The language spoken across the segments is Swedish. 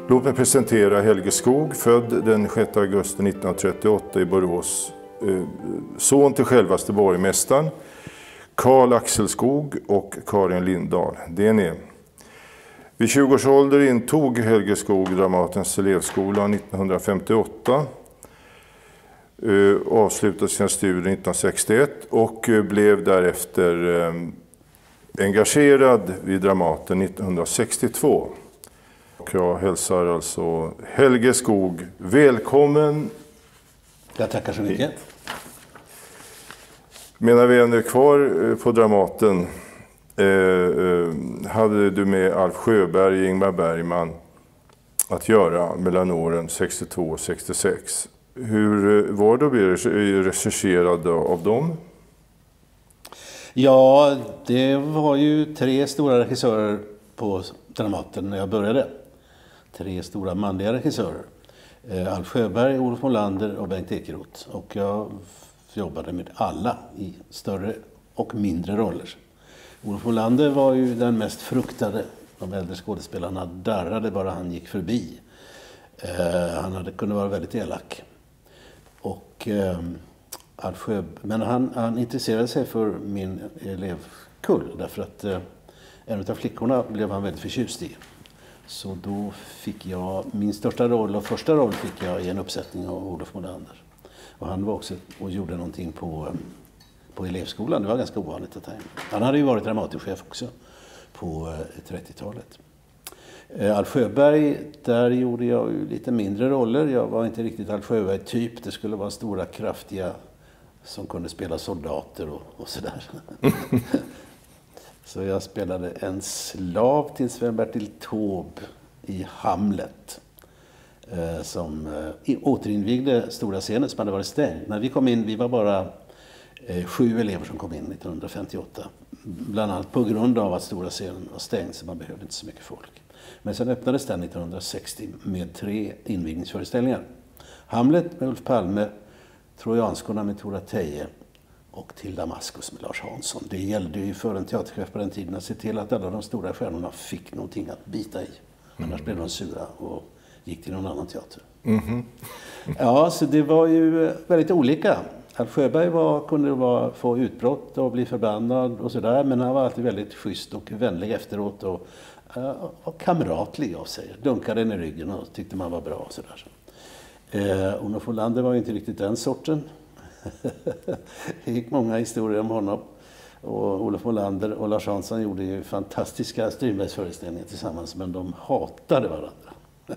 Låt mig presentera Helge Skog, född den 6 augusti 1938 i Borås. Son till självaste borgmästaren, Carl Axel Skog och Karin Lindahl. Det är ni. Vid 20 års ålder intog Helge Skog Dramatens elevskola 1958. Avslutade sina studier 1961 och blev därefter engagerad vid Dramaten 1962. Och jag hälsar alltså Helge Skog välkommen. Jag tackar så mycket. Mina vänner kvar på Dramaten hade du med Alf Sjöberg och Ingmar Bergman att göra mellan åren 62 och 66. Hur var du att bli regisserad av dem? Ja, det var ju 3 stora regissörer på Dramaten när jag började. 3 stora manliga regissörer. Alf Sjöberg, Olof Molander och Bengt Ekeroth. Och jag jobbade med alla i större och mindre roller. Olof Molander var ju den mest fruktade. De äldre skådespelarna darrade bara han gick förbi. Han kunde vara väldigt elak. Och Alf Sjöberg, men han intresserade sig för min elevkull därför att en av flickorna blev han väldigt förtjust i. Så då fick jag min största roll och första roll fick jag i en uppsättning av Olof Molander. Och han var också och gjorde någonting på elevskolan. Det var ganska ovanligt att han hade ju varit Dramatenchef också på 30-talet. Alf Sjöberg, där gjorde jag ju lite mindre roller. Jag var inte riktigt Alf Sjöberg-typ. Det skulle vara stora, kraftiga som kunde spela soldater och sådär. Så jag spelade en slav till Sven-Bertil Taube i Hamlet. Som återinvigde stora scenen som hade varit stängd. När vi kom in, vi var bara 7 elever som kom in 1958. Bland annat på grund av att stora scenen var stängd så man behövde inte så mycket folk. Men sen öppnades den 1960 med 3 invigningsföreställningar. Hamlet med Ulf Palme, Trojanskorna med Tora Teje och Till Damaskus med Lars Hansson. Det gällde ju för en teaterchef på den tiden att se till att alla de stora stjärnorna fick någonting att bita i. Annars blev de sura och gick till någon annan teater. Ja, så det var ju väldigt olika. Alf Sjöberg kunde få utbrott och bli förbannad och sådär. Men han var alltid väldigt schysst och vänlig efteråt och kamratlig av sig. Dunkade den i ryggen och tyckte man var bra och sådär. Olof Molander var ju inte riktigt den sorten. Det gick många historier om honom. Och Olof Molander och Lars Hansson gjorde ju fantastiska Strindbergsföreställningar tillsammans, men de hatade varandra.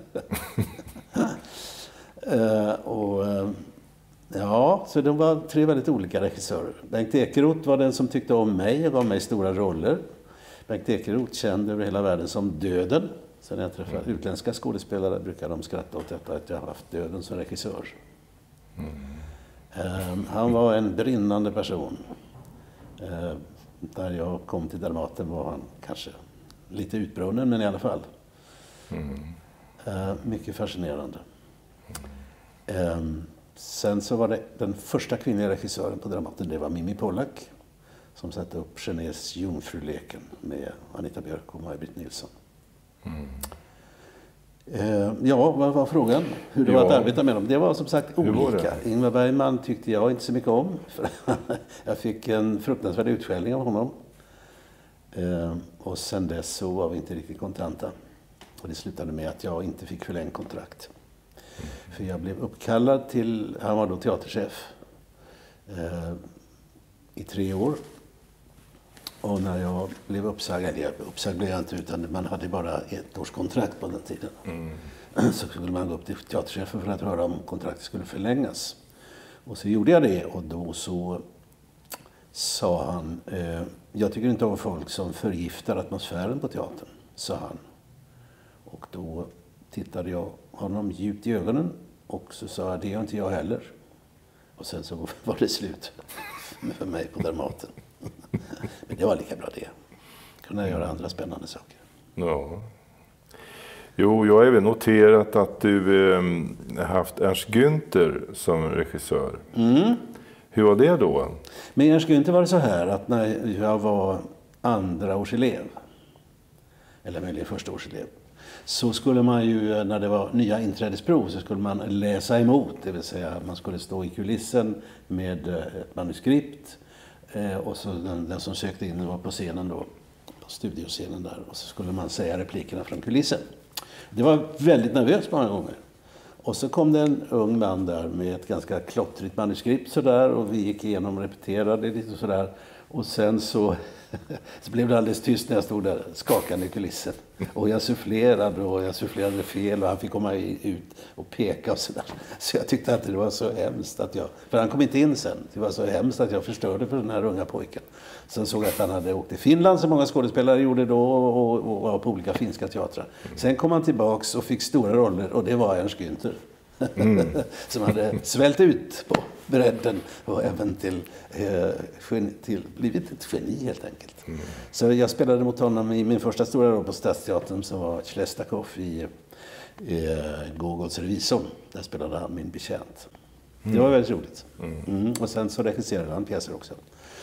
Ja, så de var 3 väldigt olika regissörer. Bengt Ekeroth var den som tyckte om mig och gav mig stora roller. Bengt Ekeroth kände över hela världen som Döden. Så när jag träffar utländska skådespelare brukar de skratta åt detta att jag har haft Döden som regissör. Han var en brinnande person. När jag kom till Dramaten var han kanske lite utbrunnen, men i alla fall. Mycket fascinerande. Sen så var det den första kvinnliga regissören på Dramaten, det var Mimi Pollack som satte upp Genés Jungfruleken med Anita Björk och Maj-Britt Nilsson. Ja, vad var frågan? Hur det var att arbeta med dem? Det var som sagt olika. Ingmar Bergman tyckte jag inte så mycket om. För jag fick en fruktansvärd utskällning av honom. Och sen dess så var vi inte riktigt kontanta. Och det slutade med att jag inte fick förlängt kontrakt. För jag blev uppkallad till, han var då teaterchef i 3 år. Och när jag blev uppsagd blev jag inte, utan man hade bara 1 års kontrakt på den tiden. Så skulle man gå upp till teaterchefen för att höra om kontraktet skulle förlängas. Och så gjorde jag det, och då så sa han, jag tycker inte om folk som förgiftar atmosfären på teatern, sa han. Och då tittade jag honom djupt i ögonen och så sa jag, det gör inte jag heller. Och sen så var det slut för mig på Dramaten. Men det var lika bra det. Kunde göra andra spännande saker. Ja. Jo, jag har även noterat att du haft Ernst Günther som regissör. Hur var det då? Med Ernst Günther var det så här att när jag var andra års elev, eller möjligen första års elev, så skulle man ju, när det var nya inträdesprov, så skulle man läsa emot. Det vill säga man skulle stå i kulissen med ett manuskript. Och så den som sökte in var på scenen då, på studioscenen där. Och så skulle man säga replikerna från kulissen. Det var väldigt nervöst många gånger. Och så kom det en ung man där med ett ganska klottrigt manuskript sådär. Och vi gick igenom och repeterade lite sådär. Och sen så blev det alldeles tyst när jag stod där skakande i kulissen. Och jag sufflerade fel och han fick komma ut och peka och sådär. Så jag tyckte att det var så hemskt att för han kom inte in sen. Det var så hemskt att jag förstörde för den här unga pojken. Sen såg jag att han hade åkt till Finland som många skådespelare gjorde då och var på olika finska teatrar. Sen kom han tillbaks och fick stora roller och det var Ernst Günther. Som hade svällt ut på bredden och även till blivit ett geni helt enkelt. Så jag spelade mot honom i min första stora roll på Stadsteatern som var Chlestakov i Gogols Revisorn. Där spelade han min betjänt. Det var väldigt roligt. Och sen så regisserade han pjäser också.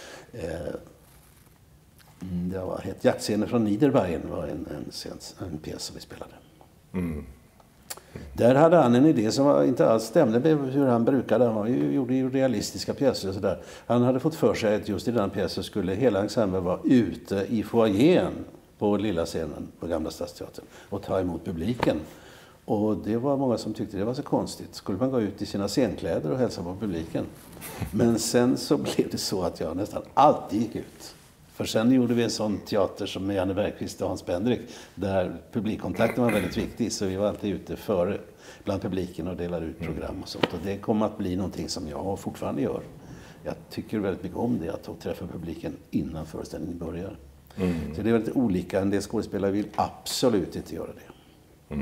Det var ett jaktscener från Niederbayern var en pjäs som vi spelade. Där hade han en idé som inte alls stämde med hur han brukade. Han gjorde ju realistiska pjäser och sådär. Han hade fått för sig att just i den pjäsen skulle hela ensemblen vara ute i foajén på lilla scenen på Gamla Stadsteatern och ta emot publiken. Och det var många som tyckte det var så konstigt. Skulle man gå ut i sina scenkläder och hälsa på publiken? Men sen så blev det så att jag nästan alltid gick ut. För sen gjorde vi en sån teater som med Janne Bergqvist och Hans Bendrik där publikkontakten var väldigt viktig. Så vi var alltid ute före bland publiken och delade ut program och sånt. Och det kom att bli någonting som jag fortfarande gör. Jag tycker väldigt mycket om det, att träffa publiken innan föreställningen börjar. Så det är väldigt olika. En del skådespelare vill absolut inte göra det.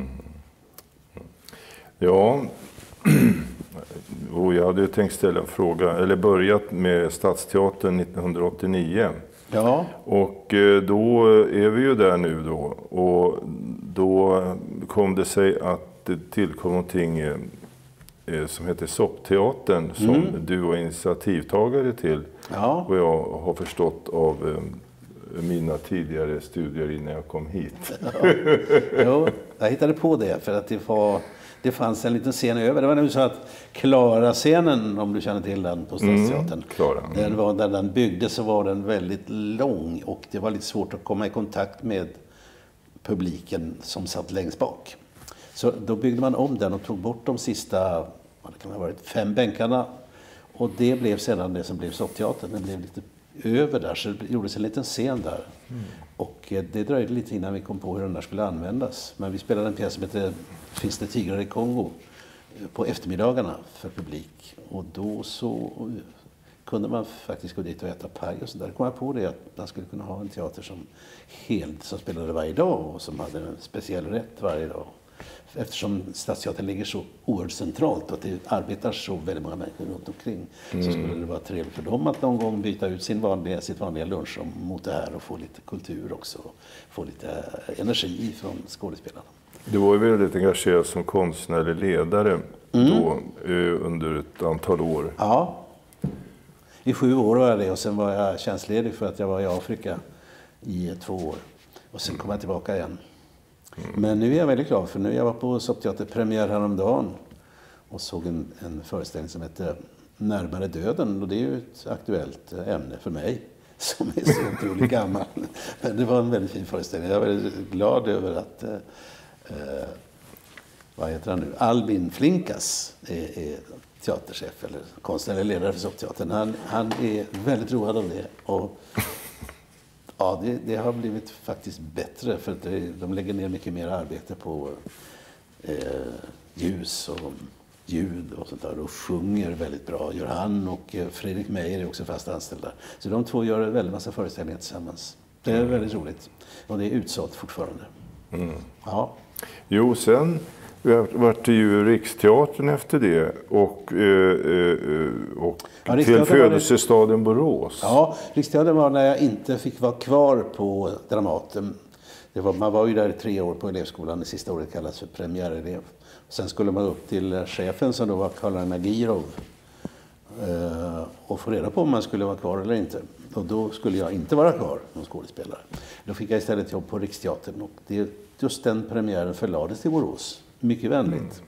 Ja, och jag hade tänkt ställa en fråga, eller börjat med Stadsteatern 1989. Ja. Och då är vi ju där nu då. Och då kom det sig att det tillkom någonting som heter Soppteatern som du var initiativtagare till. Ja. Och jag har förstått av mina tidigare studier innan jag kom hit. Jo, jag hittade på det för att det fanns en liten scen över. Det var nämligen så att Klara-scenen, om du känner till den på Stadsteatern. Där den byggdes så var den väldigt lång och det var lite svårt att komma i kontakt med publiken som satt längst bak. Så då byggde man om den och tog bort de sista, vad det kan ha varit, 5 bänkarna. Och det blev sedan det som blev Soppteatern. Det blev lite över där, så det gjordes en liten scen där. Och det dröjde lite innan vi kom på hur den där skulle användas. Men vi spelade en pjäs som heter Finns det tigrar i Kongo på eftermiddagarna för publik. Och då så kunde man faktiskt gå dit och äta paj och så där. Kom jag på det att man skulle kunna ha en teater som spelade varje dag och som hade en speciell rätt varje dag. Eftersom Stadsteatern ligger så oerhört centralt och att det arbetar så väldigt många människor runt omkring så skulle det vara trevligt för dem att någon gång byta ut sitt vanliga lunchrum mot det här och få lite kultur också. Få lite energi från skådespelarna. Du var ju väldigt engagerad som konstnärlig ledare då, under ett antal år. Ja, i 7 år var jag det och sen var jag tjänstledig för att jag var i Afrika i 2 år. Och sen kom jag tillbaka igen. Men nu är jag väldigt glad för nu jag var på Soppteaterpremiär häromdagen och såg en föreställning som heter Närmare döden. Och det är ju ett aktuellt ämne för mig som är så otroligt gammal. Men det var en väldigt fin föreställning. Jag är väldigt glad över att vad heter han nu? Albin Flinkas är teaterchef eller konstnärlig ledare för Soppteatern. Han är väldigt road av det. Och ja, det har blivit faktiskt bättre för att de lägger ner mycket mer arbete på ljus och ljud och sånt där och sjunger väldigt bra. Gör han och Fredrik Meijer är också fast anställda. Så de två gör en väldigt massa föreställningar tillsammans. Det är väldigt roligt och det är utsålt fortfarande. Ja. Jo, sen vart det ju Riksteatern efter det och till födelsestaden Borås. Ja, Riksteatern var när jag inte fick vara kvar på Dramaten. Man var ju där i 3 år på elevskolan. Det sista året kallas för premiärelev. Sen skulle man upp till chefen som då var Karl Nagirov och få reda på om man skulle vara kvar eller inte. Och då skulle jag inte vara kvar som skådespelare. Då fick jag istället jobb på Riksteatern. Och just den premiären förlades till Borås. Mycket vänligt.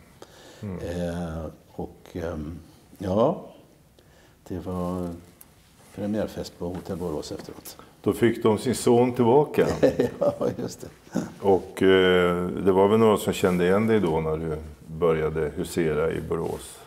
Ja, det var premiärfest på Hotell Borås efteråt. Då fick de sin son tillbaka. Ja, just det. Och det var väl några som kände igen dig då när du började husera i Borås?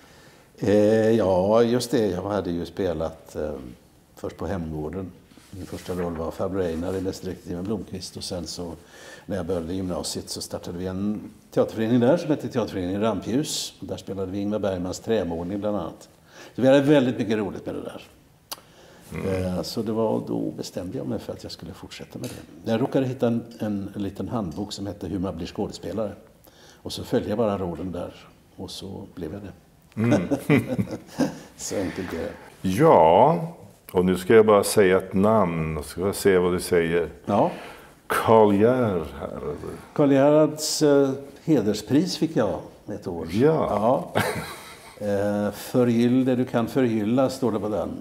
Ja, just det. Jag hade ju spelat först på Hemgården. Min första roll var farbror Einar i Mästerdetektiven Blomqvist. Och sen så när jag började i gymnasiet så startade vi en teaterförening där som hette Teaterföreningen Rampljus. Där spelade vi Ingmar Bergmans Trämålning bland annat. Så vi hade väldigt mycket roligt med det där. Så då bestämde jag mig för att jag skulle fortsätta med det. Jag råkade hitta en liten handbok som hette Hur man blir skådespelare. Och så följde jag bara råden där. Och så blev jag det. Så enkelt är det. Ja, och nu ska jag bara säga ett namn och ska jag se vad du säger. Ja. Karl Gerhard. Karl Gerhards hederspris fick jag ett år. Ja. Förgyll det du kan förgylla, står det på den.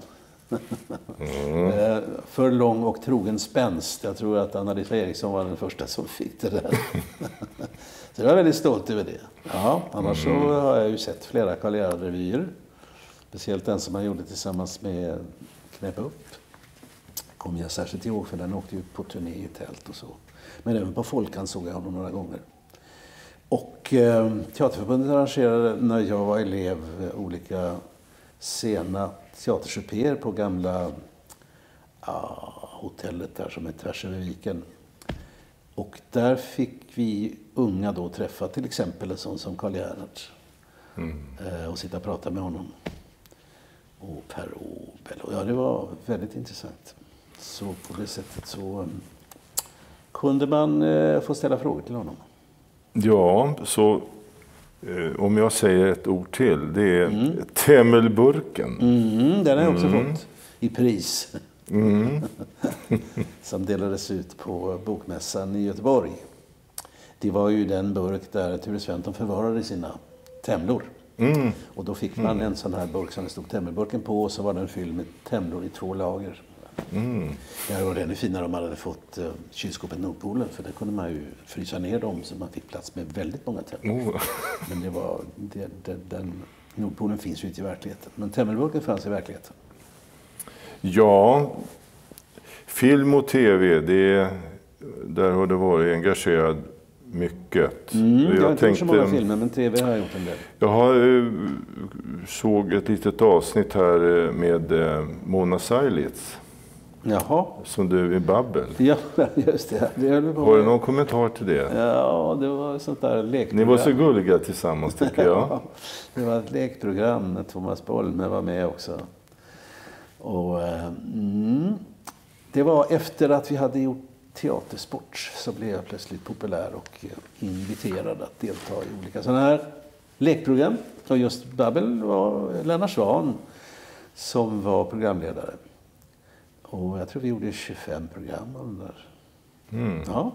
För lång och trogen spänst. Jag tror att Anna-Lisa Eriksson var den första som fick det där. Så jag är väldigt stolt över det. Ja, annars så har jag ju sett flera Karl Gerhard-revyer. Speciellt den som han gjorde tillsammans med Knäpp upp. Kommer jag särskilt ihåg för den åkte ju på turné i tält och så. Men även på Folkan såg jag honom några gånger. Och Teaterförbundet arrangerade när jag var elev olika sena teatersupéer på gamla hotellet där som är tvärs över viken. Och där fick vi unga då träffa till exempel en sån som Karl Gerhard. Och sitta och prata med honom. Och Per Åbel. Ja, det var väldigt intressant. Så på det sättet så kunde man få ställa frågor till honom. Ja, så om jag säger ett ord till, det är Temmelburken. Den har jag också fått i pris. Som delades ut på bokmässan i Göteborg. Det var ju den burk där Ture Sventon förvarade sina temlor. Och då fick man en sån här burk som det stod Temmelburken på, och så var den fylld med temlor i 2 lager. Det var ännu finare om man hade fått kylskåpet Nordpolen, för där kunde man ju frysa ner dem så man fick plats med väldigt många temlor. Men det var, den Nordpolen finns ju inte i verkligheten, men temmelburken fanns i verkligheten. Ja, film och tv, där har det varit engagerad mycket. Jag har inte gjort så många filmer, men tv har jag gjort en del. Jag såg ett litet avsnitt här med Mona Sailitz. Jaha. Som du i Babbel. Ja, just det. Har du någon kommentar till det? Ja, det var ett sånt där lekprogram. Ni var så gulliga tillsammans, tycker jag. Ja, det var ett lekprogram när Thomas Bolme var med också. Och det var efter att vi hade gjort teatersport så blev jag plötsligt populär och inviterad att delta i olika sådana här lekprogram. Och just Babbel var Lennart Swahn som var programledare. Och jag tror vi gjorde 25 program där. Ja.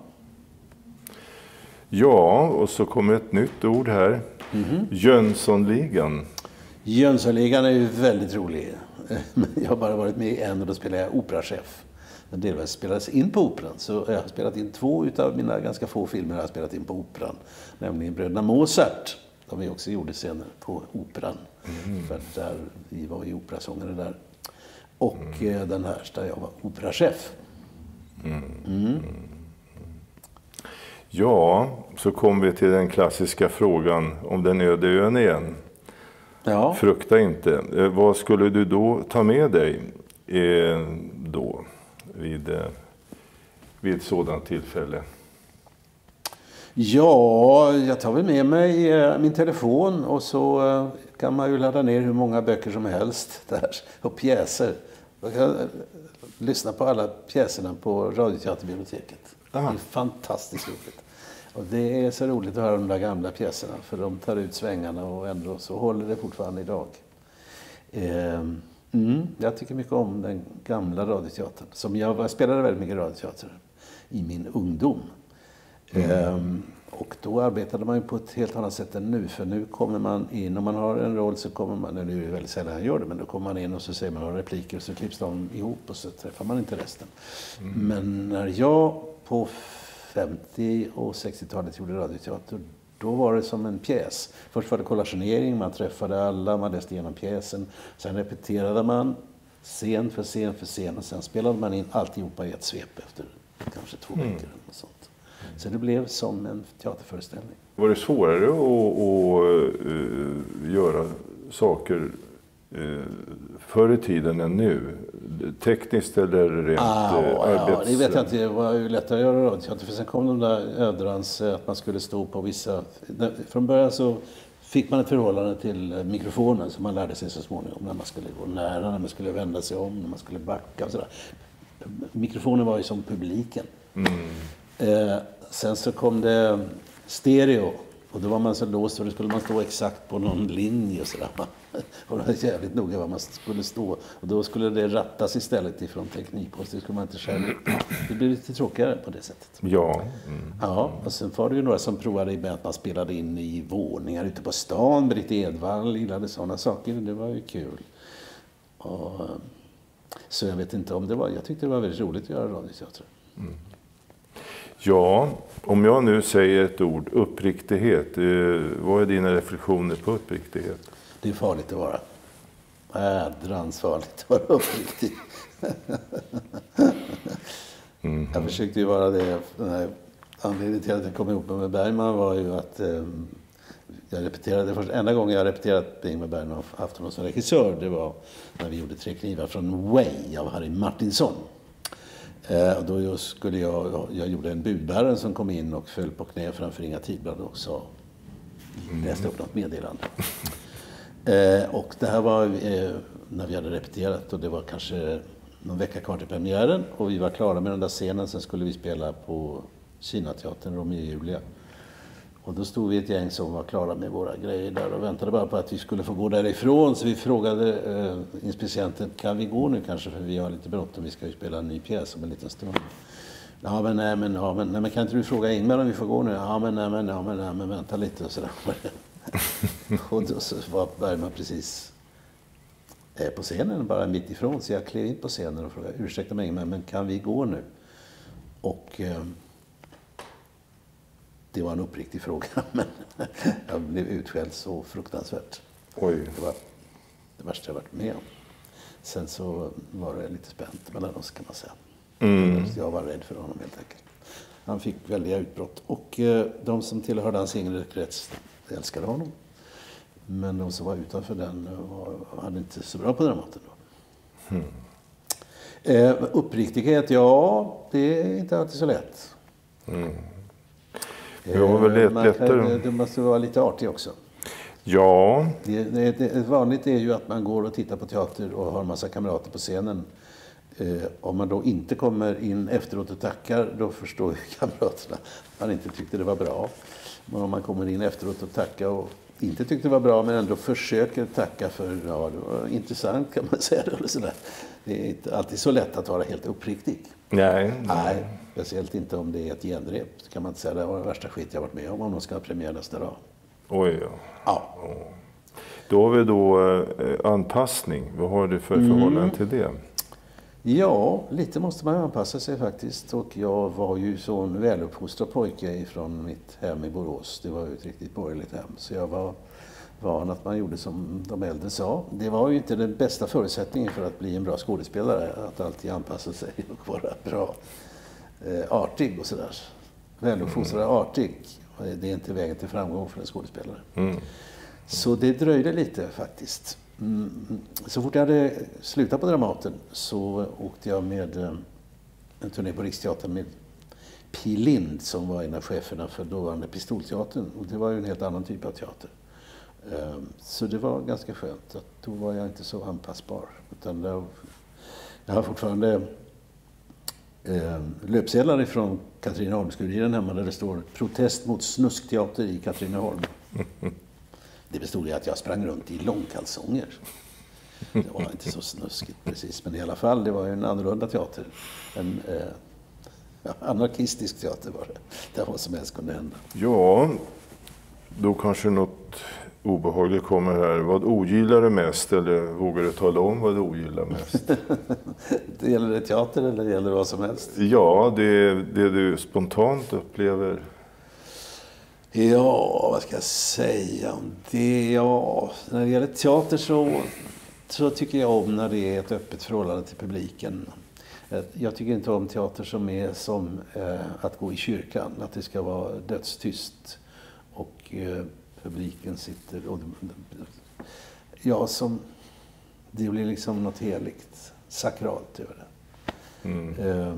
Ja, och så kommer ett nytt ord här. Jönssonligan. Jönssonligan är ju väldigt rolig. Jag har bara varit med i en och då spelade jag operachef. Den delvis spelades in på operan. Så jag har spelat in 2 utav mina ganska få filmer jag har spelat in på operan. Nämligen Bröderna Mozart. De vi också gjorde senare på operan. För där vi var ju operasångare där. Och den här där jag var operachef. Ja, så kom vi till den klassiska frågan om den öde ön igen. Ja. Frukta inte. Vad skulle du då ta med dig då vid ett sådant tillfälle? Ja, jag tar väl med mig min telefon och så kan man ju ladda ner hur många böcker som helst där och pjäser. Jag kan lyssna på alla pjäserna på Radioteaterbiblioteket. Det är fantastiskt roligt. Och det är så roligt att höra de där gamla pjäserna, för de tar ut svängarna och ändå så håller det fortfarande idag. Jag tycker mycket om den gamla radioteatern. Som jag spelade väldigt mycket radioteater i min ungdom. Och då arbetade man ju på ett helt annat sätt än nu. För nu kommer man in, om man har en roll så kommer man, nu är det väldigt sällan han gör det, men då kommer man in och så säger man några repliker och så klipps de ihop och så träffar man inte resten. Men när jag på 50- och 60-talet gjorde radioteater, då var det som en pjäs. Först var det kollationering, man träffade alla, man läste igenom pjäsen. Sen repeterade man scen för scen och sen spelade man in alltihopa i ett svep efter kanske 2 veckor eller något sånt. Så det blev som en teaterföreställning. Var det svårare att göra saker förr i tiden än nu? Tekniskt eller rent arbets... det vet jag inte. Det var ju lättare att göra radioteater. För sen kom de där ödrans att man skulle stå på vissa... Från början så fick man ett förhållande till mikrofonen som man lärde sig så småningom. När man skulle gå nära, när man skulle vända sig om, när man skulle backa och sådär. Mikrofonen var ju som publiken. Sen så kom det stereo och då var man så låst och då skulle man stå exakt på någon linje och sådär. Och det var jävligt noga var man skulle stå. Och då skulle det rattas istället ifrån teknik och så skulle man inte skära upp. Det blev lite tråkigare på det sättet. Ja. Ja, och sen var det ju några som provade med att man spelade in i våningar ute på stan. Britt Edvall gillade sådana saker. Det var ju kul. Och, så jag vet inte om det var... Jag tyckte det var väldigt roligt att göra radioteater. Ja, om jag nu säger ett ord, uppriktighet. Vad är dina reflektioner på uppriktighet? Det är farligt att vara. Ädrans farligt att vara uppriktig. Jag försökte ju vara det. Anledningen till att jag kom ihop med Bergman var ju att jag repeterade. Enda gången jag repeterat med Ingmar Bergman och haft honom som regissör, det var när vi gjorde 3 knivar från Way av Harry Martinsson. Och då skulle jag gjorde en budbärare som kom in och föll på knä framför Inga Tidblad och sa, läste upp något meddelande. Och det här var när vi hade repeterat och det var kanske någon vecka kvar till premiären och vi var klara med den där scenen. Sen skulle vi spela på Kinateatern, Romeo och Julia. Och då stod vi ett gäng som var klara med våra grejer där och väntade bara på att vi skulle få gå därifrån. Så vi frågade inspicienten, kan vi gå nu kanske för vi har lite bråttom, vi ska ju spela en ny pjäs om en liten stund. Ja men kan inte du fråga Ingmar om vi får gå nu? Ja men vänta lite och sådär. Och då så var Bergman precis på scenen bara mitt ifrån så jag klev in på scenen och frågade, ursäkta mig Ingmar men kan vi gå nu? Och... det var en uppriktig fråga, men jag blev utskälld så fruktansvärt. Oj. Det var det värsta jag varit med om. Sen så var det lite spänt mellan oss kan man säga. Jag var rädd för honom helt enkelt. Han fick väldiga utbrott. Och de som tillhörde hans inre krets älskade honom. Men de som var utanför den hade inte så bra på Dramaten då. Uppriktighet, ja, det är inte alltid så lätt. Det var väl lättare. Det måste vara lite artig också. Ja. Det vanligt är ju att man går och tittar på teater och har en massa kamrater på scenen. Om man då inte kommer in efteråt och tackar, då förstår ju kamraterna att man inte tyckte det var bra. Men om man kommer in efteråt och tackar och inte tyckte det var bra men ändå försöker tacka för, ja det var intressant kan man säga det eller sådär. Det är inte alltid så lätt att vara helt uppriktig. Nej. Speciellt inte om det är ett genrep. Så kan man inte säga det var det värsta skit jag varit med om de ska ha premiär nästa dag. Oj ja. Ja. Då har vi då anpassning. Vad har du för förhållande till det? Ja, lite måste man anpassa sig faktiskt. Och jag var ju så en väluppfostrad pojke ifrån mitt hem i Borås. Det var ju ett riktigt borgerligt hem. Så jag var van att man gjorde som de äldre sa. Det var ju inte den bästa förutsättningen för att bli en bra skådespelare. Att alltid anpassa sig och vara bra artig och sådär. Väluppfostrad artig. Det är inte vägen till framgång för en skådespelare. Så det dröjde lite faktiskt. Så fort jag hade slutat på Dramaten så åkte jag med en turné på Riksteatern med P. Lind som var en av cheferna för dåvarande Pistolteatern. Och det var ju en helt annan typ av teater. Så det var ganska skönt. Att då var jag inte så anpassbar. Utan jag har fortfarande löpsedlar ifrån Katrineholmskuriren hemma där det står protest mot snuskteater i Katrineholm. Det bestod i att jag sprang runt i långkalsonger. Det var inte så snuskigt precis, men i alla fall, det var ju en annorlunda teater. anarkistisk teater var det. Där vad som helst kunde hända. Ja, då kanske något obehagligt kommer här. Vad ogillar du mest, eller vågar du tala om vad du ogillar mest? Det gäller det teater eller gäller det vad som helst? Ja, det du spontant upplever. Ja, vad ska jag säga om det? Ja, när det gäller teater så tycker jag om när det är ett öppet förhållande till publiken. Jag tycker inte om teater som är som att gå i kyrkan. Att det ska vara dödstyst och publiken sitter och det blir liksom något heligt, sakralt över det.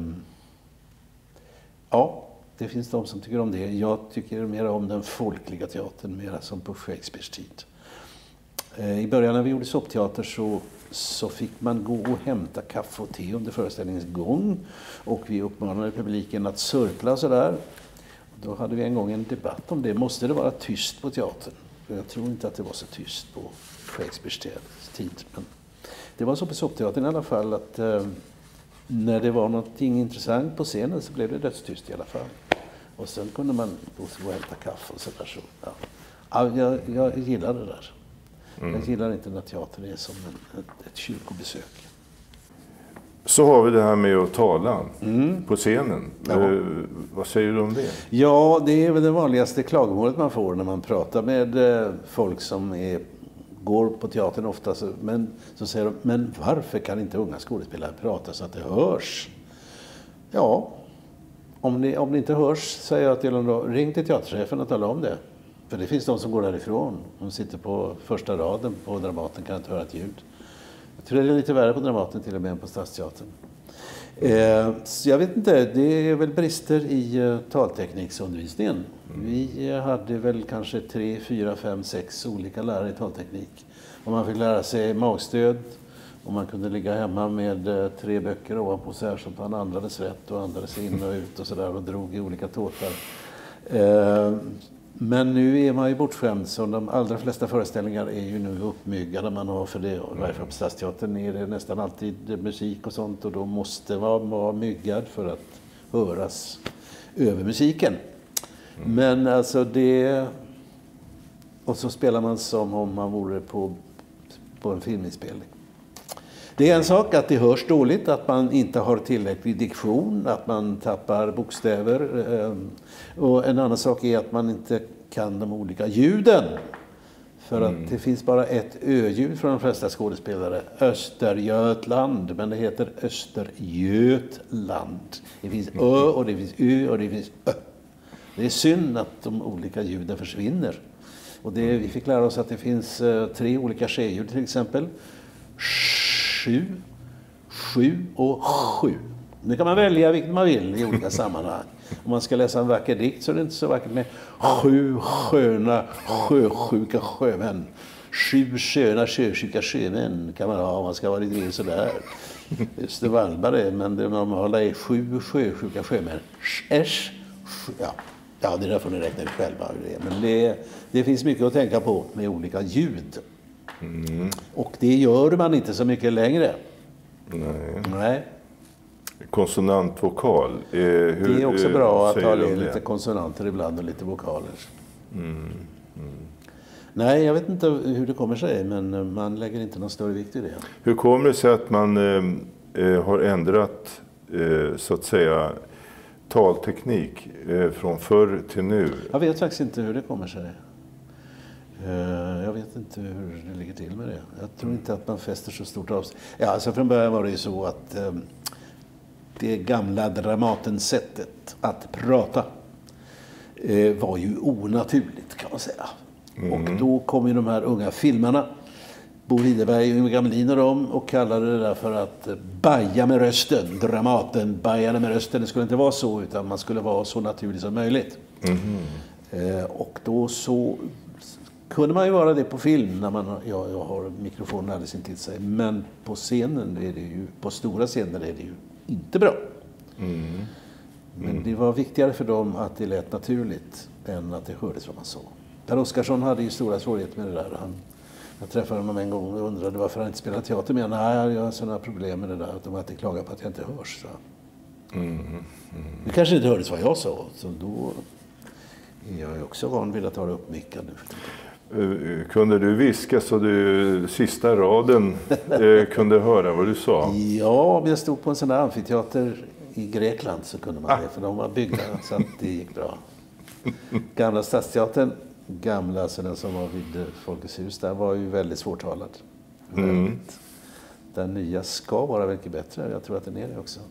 Ja, det finns de som tycker om det. Jag tycker mer om den folkliga teatern, mer som på Shakespeares tid. I början när vi gjorde soppteater så fick man gå och hämta kaffe och te under föreställningens gång. Och vi uppmanade publiken att sörpla och sådär. Då hade vi en gång en debatt om det. Måste det vara tyst på teatern? Jag tror inte att det var så tyst på Shakespeares tid. Men det var så på soppteatern i alla fall att när det var någonting intressant på scenen så blev det dödstyst i alla fall. Och sen kunde man gå och hämta kaffe och sådär. Så, ja. Jag gillar det där. Jag gillar inte när teatern är som ett kyrkobesök. Så har vi det här med att tala på scenen. Ja. Vad säger du om det? Ja, det är väl det vanligaste klagomålet man får när man pratar med folk som går på teatern ofta. Så säger de, men varför kan inte unga skådespelare prata så att det hörs? Ja, om det inte hörs säger jag till dem då, ring till teaterchefen och tala om det. För det finns de som går därifrån. De sitter på första raden på Dramaten, kan inte höra ett ljud. Jag tror det är lite värre på Dramaten till och med än på Stadsteatern. Så jag vet inte, det är väl brister i taltekniksundervisningen. Vi hade väl kanske 3, 4, 5, 6 olika lärare i talteknik. Och man fick lära sig magstöd. Och man kunde ligga hemma med 3 böcker ovanpå sig här, så att man andades rätt och andades in och ut och sådär och drog i olika tåtar. Men nu är man ju bortskämd, så de allra flesta föreställningar är ju nu uppmyggade man har för det. I varje fall på Stadsteatern är det nästan alltid musik och sånt, och då måste man vara myggad för att höras över musiken. Men alltså det... Och så spelar man som om man vore på en filminspelning. Det är en sak att det hörs dåligt, att man inte har tillräcklig diktion, att man tappar bokstäver. Och en annan sak är att man inte kan de olika ljuden. För att det finns bara ett ö-ljud från de flesta skådespelare. Östergötland, men det heter Östergötland. Det finns ö och det finns ö och det finns ö. Det är synd att de olika ljuden försvinner. Och vi fick lära oss att det finns 3 olika skeljud till exempel. 7, 7 och 7. Nu kan man välja vilket man vill i olika sammanhang. Om man ska läsa en vacker dikt så är det inte så vackert med 7 sköna sjösjuka sjömän. 7 sköna sjösjuka sjömän kan man ha om man ska vara lite sådär. Just det Wallberg, men det normala är 7 sjösjuka sjömän. Ja, det där får ni räkna ut själva. Men det finns mycket att tänka på med olika ljud. Och det gör man inte så mycket längre. Nej. Konsonantvokal. Det är också bra att ha lite konsonanter ibland och lite vokaler. Nej, jag vet inte hur det kommer sig, men man lägger inte någon större vikt i det. Hur kommer det sig att man har ändrat, så att säga, talteknik från förr till nu? Jag vet faktiskt inte hur det kommer sig. Jag vet inte hur det ligger till med det. Jag tror inte att man fäster så stort avstånd. Ja, alltså från början var det ju så att det gamla Dramatensättet att prata var ju onaturligt, kan man säga. Och då kom ju de här unga filmarna, Bo Widerberg och Yngve Gamlin och dem, och kallade det där för att baja med rösten. Dramaten bajade med rösten. Det skulle inte vara så, utan man skulle vara så naturlig som möjligt. Och då så kunde man ju vara det på film när jag har mikrofonen alldeles intill sig. Men på scenen är det ju, på stora scener är det ju inte bra. Men det var viktigare för dem att det lät naturligt än att det hördes vad man sa. Per Oscarsson hade ju stora svårigheter med det där. Jag träffade honom en gång och undrade varför han inte spelade teater med. Nej, jag har sådana problem med det där. Att de alltid klagar på att jag inte hörs. Så. Du kanske inte hördes vad jag sa, så då är jag också van vid att ha upp micken nu. Kunde du viska så du sista raden kunde höra vad du sa? Ja, om jag stod på en sån där amfiteater i Grekland så kunde man det, för de var byggda så att det gick bra. Gamla Stadsteatern, gamla, så den som var vid Folkets hus, där var ju väldigt svårtalad. Den nya ska vara mycket bättre, jag tror att den är det också.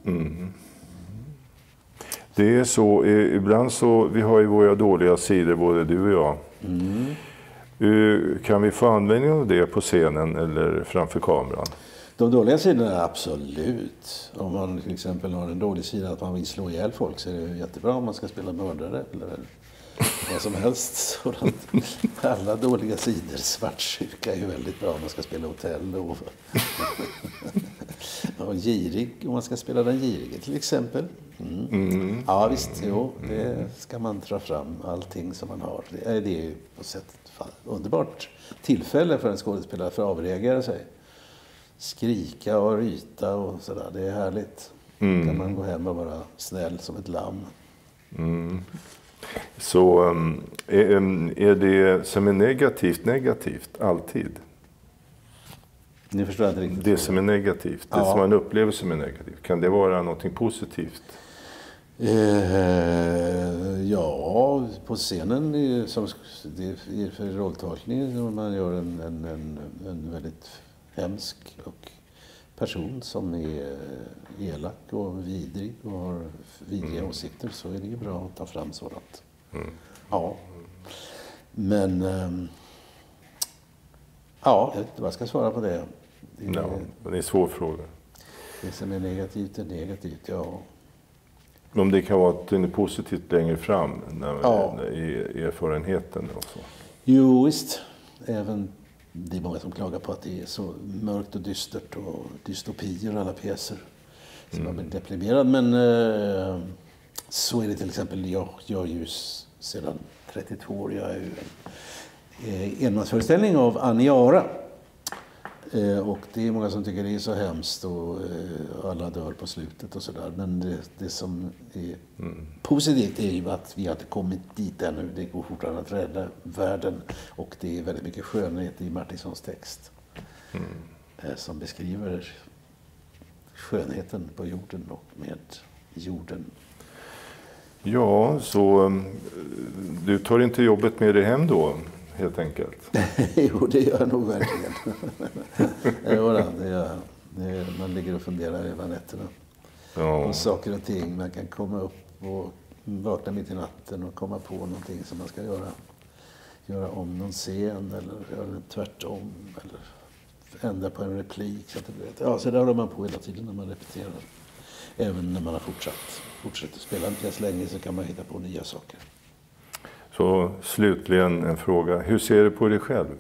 Det är så, ibland så, vi har ju våra dåliga sidor både du och jag. Kan vi få användning av det på scenen eller framför kameran? De dåliga sidorna, absolut. Om man till exempel har en dålig sida att man vill slå ihjäl folk, så är det jättebra om man ska spela mördare eller vad som helst. Sådant. Alla dåliga sidor, svartsjuka är ju väldigt bra om man ska spela hotell och girig om man ska spela den girige till exempel. Ja visst, det ska man dra fram allting som man har. Det är ju på sätt underbart tillfälle för en skådespelare för att avreagera sig. Skrika och ryta och sådär, det är härligt. Kan man gå hem och vara snäll som ett lamm. Så är det som är negativt alltid? Ni förstår inte riktigt. Det som är negativt, det som man upplever som är negativt, kan det vara någonting positivt? Ja, på scenen som det är för rolltolkning när man gör en väldigt hemsk och person som är elak och vidrig och har vidriga åsikter, så är det ju bra att ta fram sådant. Ja. Men jag vet inte vad jag ska svara på det. Det är en svår fråga. Det som är negativt är negativt, ja. Om det kan vara något positivt längre fram i erfarenheten och så. Jo, visst. Även det är många som klagar på att det är så mörkt och dystert och dystopier och alla pjäser. Så man blir deprimerad. Men så är det till exempel. Jag gör ju sedan 32 år. Jag är ju en enmansföreställning av Aniara. Och det är många som tycker det är så hemskt och alla dör på slutet och sådär. Men det som är positivt är ju att vi har inte kommit dit ännu. Det går fortfarande att rädda världen. Och det är väldigt mycket skönhet i Martinssons text. Som beskriver skönheten på jorden och med jorden. Ja, så du tar inte jobbet med dig hem då? Helt enkelt. Jo, det gör jag nog verkligen. Det gör jag. Man ligger och funderar över nätterna. Och saker och ting. Man kan komma upp och vakna mitt i natten och komma på någonting som man ska göra. Göra om någon scen eller göra det tvärtom. Eller ändra på en replik. Så där håller man på hela tiden när man repeterar. Även när man har fortsätter spela en pjäs länge så kan man hitta på nya saker. Så slutligen en fråga. Hur ser du på dig själv?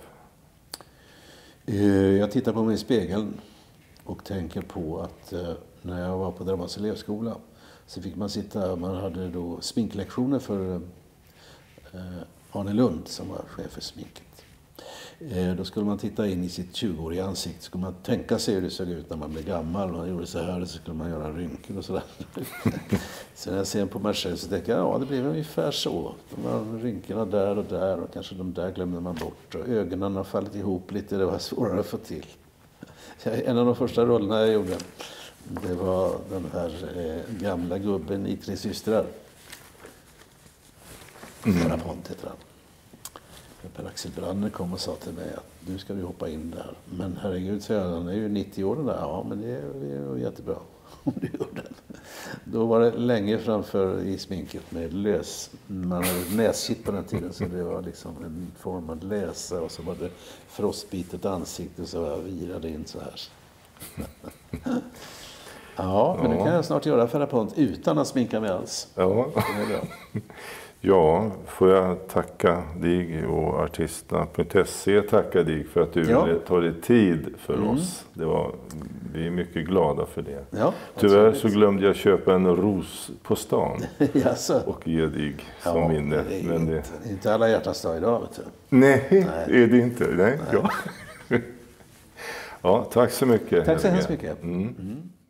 Jag tittar på mig i spegeln och tänker på att när jag var på Dramas elevskola så fick man hade då sminklektioner för Arne Lund som var chef för sminket. Då skulle man titta in i sitt 20-åriga ansikte, skulle man tänka sig hur det såg ut när man blev gammal. Man gjorde så här och så skulle man göra rynkor och sådär. Så när jag ser på mig själv så tänker jag, det blev ungefär så. De var rynkorna där och kanske de där glömde man bort. Och ögonen har fallit ihop lite, det var svårare att få till. En av de första rollerna jag gjorde, det var den här gamla gubben i Tre systrar. Farapont heter han. Per-Axel Branner kom och sa till mig att nu ska du hoppa in där. Men herregud, säger han är ju 90 år där. Ja, men det är jättebra om du gör den. Då var det länge framför i sminket med lös. Man hade näskitt på den tiden så det var liksom en formad läsa och så var det frostbitet ansikte så jag virade in så här. Ja, men det kan jag snart göra Farapont utan att sminka mig alls. Ja. Det är bra. Ja, får jag tacka dig och artisterna.se tacka dig för att du ville ta dig tid för oss. Vi är mycket glada för det. Ja, tyvärr så glömde jag köpa en ros på stan och ge dig som minne. Det är inte alla hjärtans dag idag, vet du. Nej, är det inte? Nej. Ja. Ja, tack så mycket. Tack så hemskt mycket.